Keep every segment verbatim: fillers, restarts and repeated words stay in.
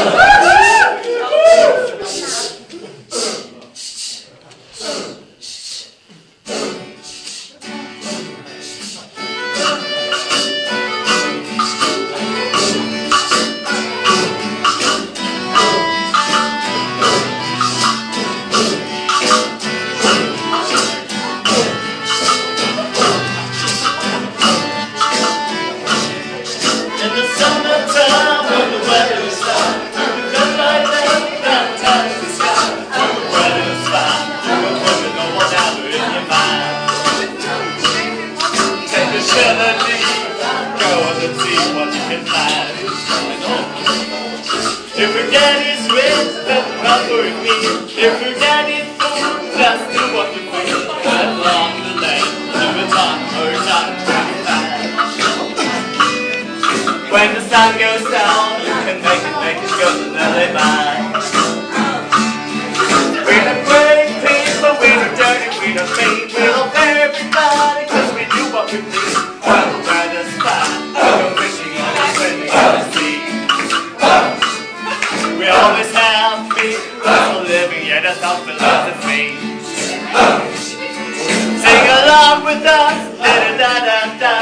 If your daddy's rich, then come with me. If your daddy's poor, just do what you please. Along the lane, live it on or time twenty-five. When the sun goes down, you can make it, make it go to lullaby. We're not great people, we're not dirty, we're not mean. We love everybody, cause we do what we please. While the weather's fine, we go fishing and we're spending on the sea. We always happy, we're living, yeah, that's our philosophy. Sing along with us, da-da-da-da-da.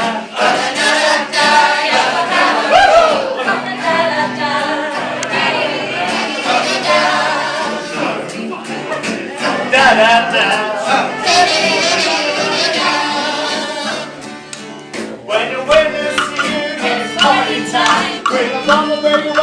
When the weather's here, it's party time. Bring along the radio.